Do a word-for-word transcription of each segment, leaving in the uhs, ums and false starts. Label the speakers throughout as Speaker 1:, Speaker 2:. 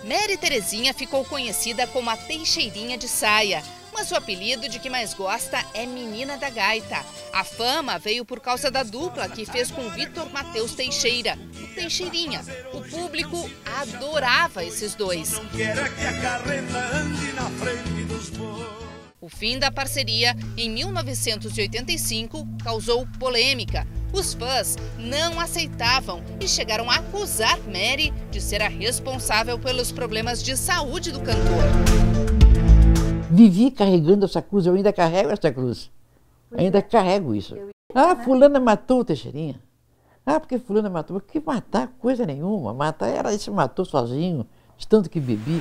Speaker 1: Mary Terezinha ficou conhecida como a Teixeirinha de Saia, mas o apelido de que mais gosta é Menina da Gaita. A fama veio por causa da dupla que fez com Vitor Matheus Teixeira, o Teixeirinha. O público adorava esses dois. O fim da parceria, em mil novecentos e oitenta e cinco, causou polêmica. Os fãs não aceitavam e chegaram a acusar Mary de ser a responsável pelos problemas de saúde do cantor.
Speaker 2: Vivi carregando essa cruz, eu ainda carrego essa cruz. Ainda carrego isso. Ah, fulana matou o Teixeirinha. Ah, porque fulana matou. Que matar coisa nenhuma. Matar era ele se matou sozinho, de tanto que bebi.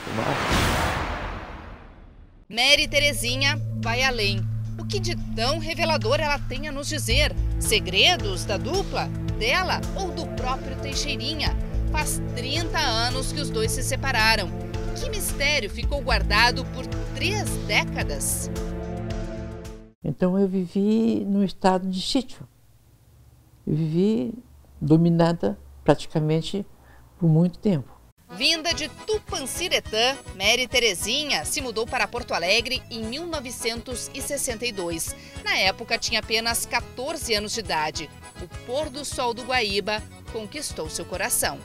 Speaker 1: Mary Terezinha vai além. O que de tão revelador ela tem a nos dizer? Segredos da dupla, dela ou do próprio Teixeirinha? Faz trinta anos que os dois se separaram. Que mistério ficou guardado por três décadas?
Speaker 2: Então eu vivi num estado de sítio. Eu vivi dominada praticamente por muito tempo.
Speaker 1: Vinda de Tupanciretã, Mary Terezinha se mudou para Porto Alegre em mil novecentos e sessenta e dois. Na época tinha apenas quatorze anos de idade. O pôr do sol do Guaíba conquistou seu coração.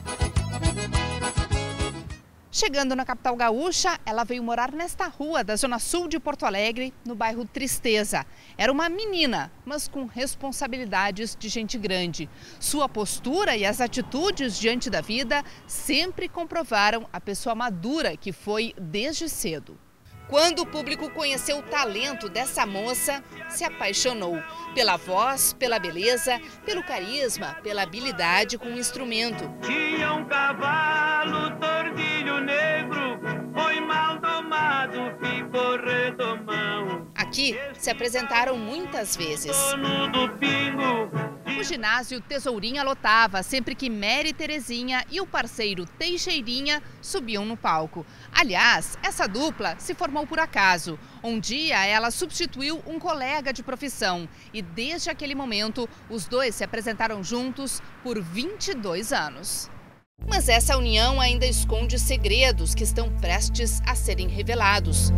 Speaker 1: Chegando na capital gaúcha, ela veio morar nesta rua da zona sul de Porto Alegre, no bairro Tristeza. Era uma menina, mas com responsabilidades de gente grande. Sua postura e as atitudes diante da vida sempre comprovaram a pessoa madura que foi desde cedo. Quando o público conheceu o talento dessa moça, se apaixonou pela voz, pela beleza, pelo carisma, pela habilidade com o instrumento.
Speaker 3: Tinha um cavalo tordilho negro, foi mal domado, ficou redomão.
Speaker 1: Aqui se apresentaram muitas vezes. O ginásio Tesourinha lotava sempre que Mary Terezinha e o parceiro Teixeirinha subiam no palco. Aliás, essa dupla se formou por acaso. Um dia ela substituiu um colega de profissão e desde aquele momento os dois se apresentaram juntos por vinte e dois anos. Mas essa união ainda esconde segredos que estão prestes a serem revelados.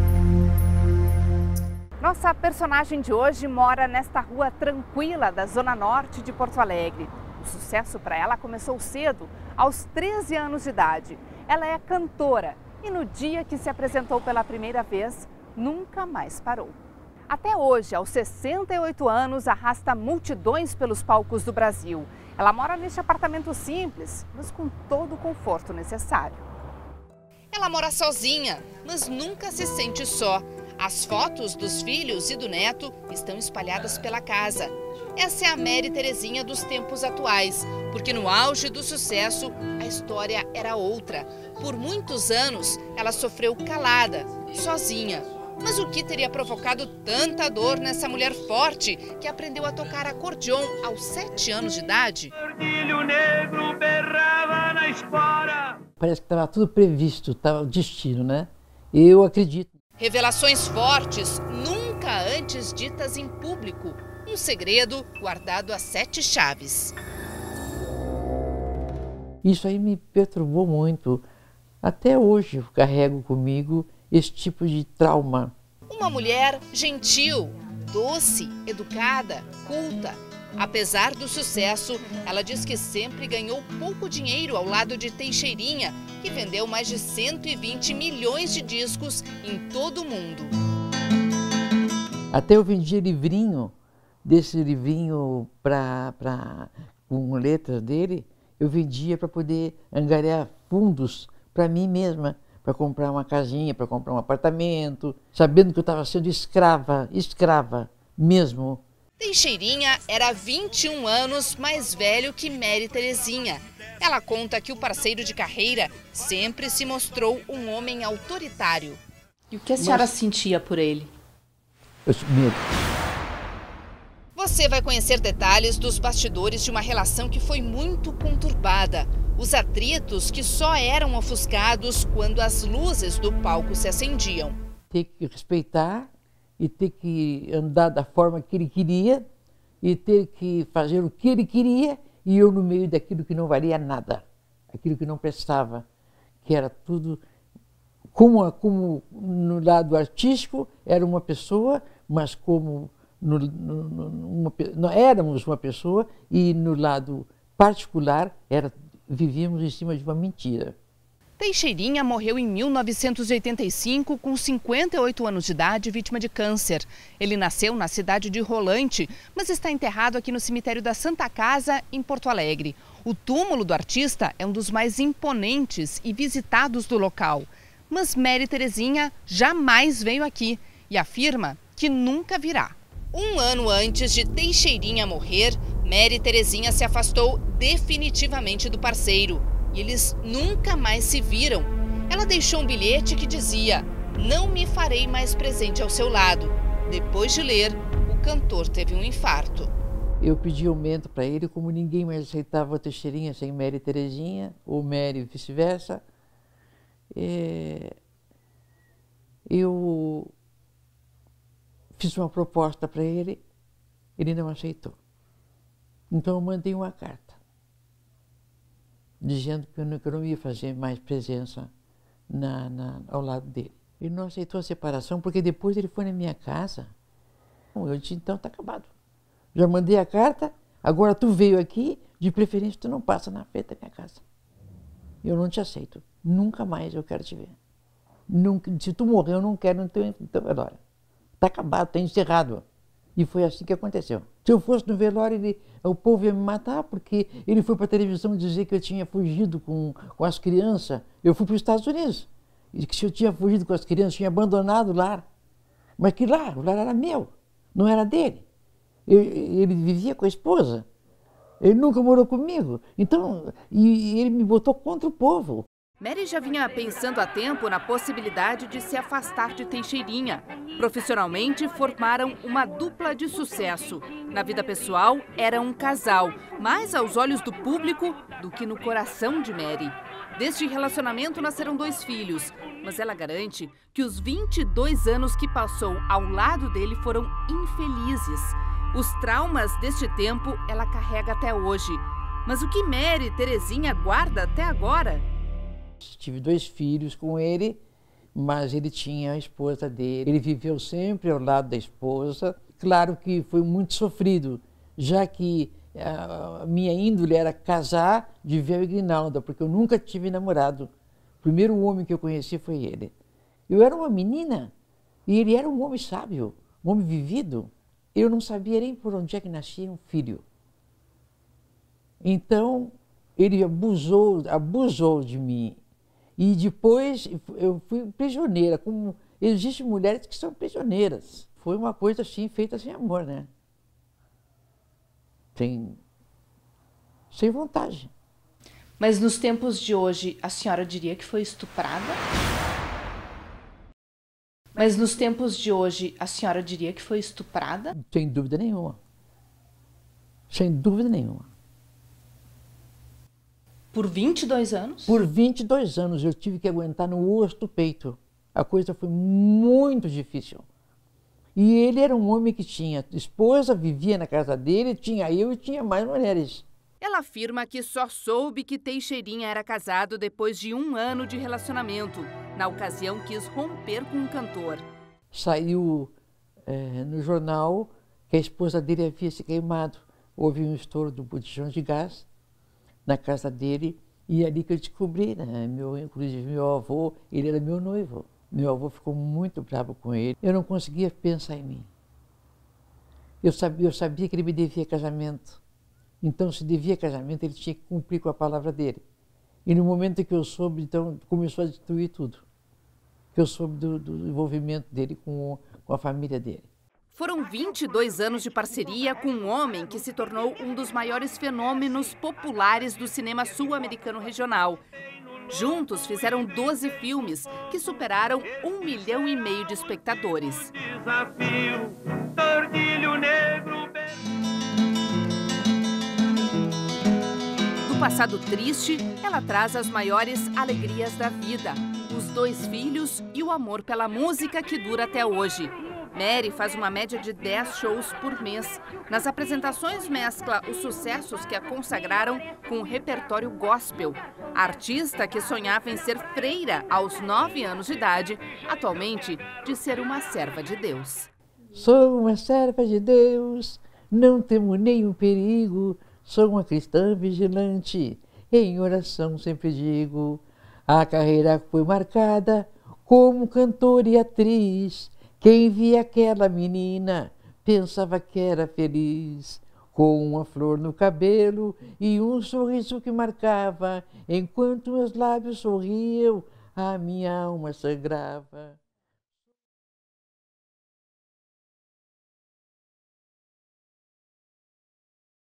Speaker 1: Nossa personagem de hoje mora nesta rua tranquila da zona norte de Porto Alegre. O sucesso para ela começou cedo, aos treze anos de idade. Ela é cantora e no dia que se apresentou pela primeira vez, nunca mais parou. Até hoje, aos sessenta e oito anos, arrasta multidões pelos palcos do Brasil. Ela mora neste apartamento simples, mas com todo o conforto necessário. Ela mora sozinha, mas nunca se sente só. As fotos dos filhos e do neto estão espalhadas pela casa. Essa é a Mary Terezinha dos tempos atuais, porque no auge do sucesso, a história era outra. Por muitos anos, ela sofreu calada, sozinha. Mas o que teria provocado tanta dor nessa mulher forte que aprendeu a tocar acordeon aos sete anos de idade?
Speaker 2: Parece que estava tudo previsto, estava o destino, né? Eu acredito.
Speaker 1: Revelações fortes, nunca antes ditas em público. Um segredo guardado a sete chaves.
Speaker 2: Isso aí me perturbou muito. Até hoje eu carrego comigo esse tipo de trauma.
Speaker 1: Uma mulher gentil, doce, educada, culta. Apesar do sucesso, ela diz que sempre ganhou pouco dinheiro ao lado de Teixeirinha, que vendeu mais de cento e vinte milhões de discos em todo o mundo.
Speaker 2: Até eu vendia livrinho, desse livrinho pra, pra, com letras dele, eu vendia para poder angariar fundos para mim mesma, para comprar uma casinha, para comprar um apartamento, sabendo que eu estava sendo escrava, escrava mesmo.
Speaker 1: Teixeirinha era vinte e um anos mais velho que Mary Terezinha. Ela conta que o parceiro de carreira sempre se mostrou um homem autoritário.
Speaker 4: E o que a senhora Mas... sentia por ele?
Speaker 2: Eu medo.
Speaker 1: Você vai conhecer detalhes dos bastidores de uma relação que foi muito conturbada. Os atritos que só eram ofuscados quando as luzes do palco se acendiam.
Speaker 2: Ter que respeitar e ter que andar da forma que ele queria e ter que fazer o que ele queria e eu no meio daquilo que não valia nada, aquilo que não prestava, que era tudo, como, como no lado artístico era uma pessoa, mas como no, no, no, uma, não, éramos uma pessoa, e no lado particular era, vivíamos em cima de uma mentira.
Speaker 1: Teixeirinha morreu em mil novecentos e oitenta e cinco, com cinquenta e oito anos de idade, vítima de câncer. Ele nasceu na cidade de Rolante, mas está enterrado aqui no cemitério da Santa Casa, em Porto Alegre. O túmulo do artista é um dos mais imponentes e visitados do local. Mas Mary Terezinha jamais veio aqui e afirma que nunca virá. Um ano antes de Teixeirinha morrer, Mary Terezinha se afastou definitivamente do parceiro. E eles nunca mais se viram. Ela deixou um bilhete que dizia: "Não me farei mais presente ao seu lado". Depois de ler, o cantor teve um infarto.
Speaker 2: Eu pedi aumento para ele, como ninguém mais aceitava a Teixeirinha sem Mary Terezinha, ou Mary vice-versa. É... Eu fiz uma proposta para ele, ele não aceitou. Então eu mandei uma carta, dizendo que eu não, que eu não ia fazer mais presença na, na, ao lado dele. Ele não aceitou a separação, porque depois ele foi na minha casa. Eu disse: então está acabado. Já mandei a carta, agora tu veio aqui, de preferência tu não passa na frente da minha casa. Eu não te aceito, nunca mais eu quero te ver. Nunca, se tu morrer, eu não quero no teu, no teu velório. Está acabado, está encerrado. E foi assim que aconteceu. Se eu fosse no velório, ele, o povo ia me matar, porque ele foi para a televisão dizer que eu tinha fugido com, com as crianças. Eu fui para os Estados Unidos. E que se eu tinha fugido com as crianças, tinha abandonado o lar. Mas que lar? O lar era meu, não era dele. Eu, ele vivia com a esposa. Ele nunca morou comigo. Então, e, e ele me botou contra o povo.
Speaker 1: Mary já vinha pensando há tempo na possibilidade de se afastar de Teixeirinha. Profissionalmente, formaram uma dupla de sucesso. Na vida pessoal, era um casal, mais aos olhos do público do que no coração de Mary. Deste relacionamento nasceram dois filhos, mas ela garante que os vinte e dois anos que passou ao lado dele foram infelizes. Os traumas deste tempo ela carrega até hoje. Mas o que Mary Terezinha guarda até agora?
Speaker 2: Tive dois filhos com ele, mas ele tinha a esposa dele. Ele viveu sempre ao lado da esposa. Claro que foi muito sofrido, já que a minha índole era casar de véu e grinalda, porque eu nunca tive namorado. O primeiro homem que eu conheci foi ele. Eu era uma menina e ele era um homem sábio, um homem vivido. Eu não sabia nem por onde é que nascia um filho. Então, ele abusou, abusou de mim. E depois eu fui prisioneira, como existem mulheres que são prisioneiras. Foi uma coisa assim, feita sem amor, né? Sem, sem vontade.
Speaker 4: Mas nos tempos de hoje, a senhora diria que foi estuprada? Mas nos tempos de hoje, a senhora diria que foi estuprada?
Speaker 2: Sem dúvida nenhuma. Sem dúvida nenhuma.
Speaker 4: Por vinte e dois anos?
Speaker 2: Por vinte e dois anos eu tive que aguentar no osso do peito. A coisa foi muito difícil. E ele era um homem que tinha esposa, vivia na casa dele, tinha eu e tinha mais mulheres.
Speaker 1: Ela afirma que só soube que Teixeirinha era casado depois de um ano de relacionamento. Na ocasião, quis romper com um cantor.
Speaker 2: Saiu é, no jornal que a esposa dele havia se queimado. Houve um estouro do botijão de gás na casa dele, e é ali que eu descobri, né? Meu, inclusive meu avô, ele era meu noivo. Meu avô ficou muito bravo com ele. Eu não conseguia pensar em mim. Eu sabia, eu sabia que ele me devia casamento. Então, se devia casamento, ele tinha que cumprir com a palavra dele. E no momento que eu soube, então, começou a destruir tudo. Que eu soube do, do envolvimento dele com, com a família dele.
Speaker 1: Foram vinte e dois anos de parceria com um homem que se tornou um dos maiores fenômenos populares do cinema sul-americano regional. Juntos fizeram doze filmes que superaram um milhão e meio de espectadores.
Speaker 3: Desafio, tordilho negro.
Speaker 1: Do passado triste, ela traz as maiores alegrias da vida, os dois filhos e o amor pela música que dura até hoje. Mary faz uma média de dez shows por mês. Nas apresentações mescla os sucessos que a consagraram com o repertório gospel. A artista, que sonhava em ser freira aos nove anos de idade, atualmente diz ser uma serva de Deus.
Speaker 2: Sou uma serva de Deus, não temo nenhum perigo, sou uma cristã vigilante, em oração sempre digo. A carreira foi marcada como cantora e atriz. Quem via aquela menina pensava que era feliz, com uma flor no cabelo e um sorriso que marcava, enquanto meus lábios sorriam, a minha alma sangrava.